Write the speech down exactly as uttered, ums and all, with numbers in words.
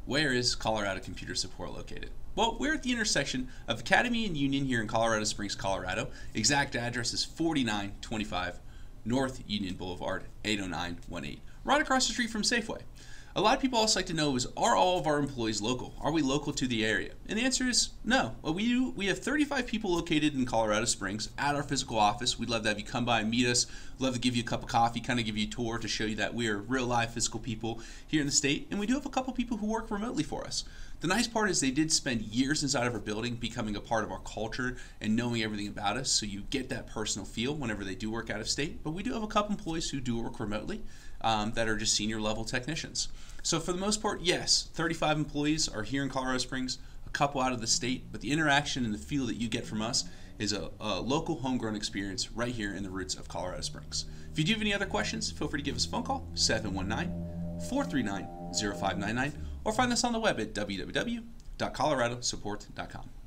Where is Colorado Computer Support located? Well, we're at the intersection of Academy and Union here in Colorado Springs, Colorado. Exact address is forty-nine twenty-five North Union Boulevard, eight oh nine one eight, right across the street from Safeway. A lot of people also like to know is, are all of our employees local? Are we local to the area? And the answer is no. Well, we do. We have thirty-five people located in Colorado Springs at our physical office. We'd love to have you come by and meet us. Love to give you a cup of coffee, kind of give you a tour to show you that we are real live physical people here in the state. And we do have a couple people who work remotely for us. The nice part is they did spend years inside of our building becoming a part of our culture and knowing everything about us, so you get that personal feel whenever they do work out of state. But we do have a couple employees who do work remotely um, that are just senior level technicians. So for the most part, yes, thirty-five employees are here in Colorado Springs, a couple out of the state, but the interaction and the feel that you get from us is a, a local homegrown experience right here in the roots of Colorado Springs. If you do have any other questions, feel free to give us a phone call, seven one nine, four three nine, zero five nine nine, or find us on the web at w w w dot colorado support dot com.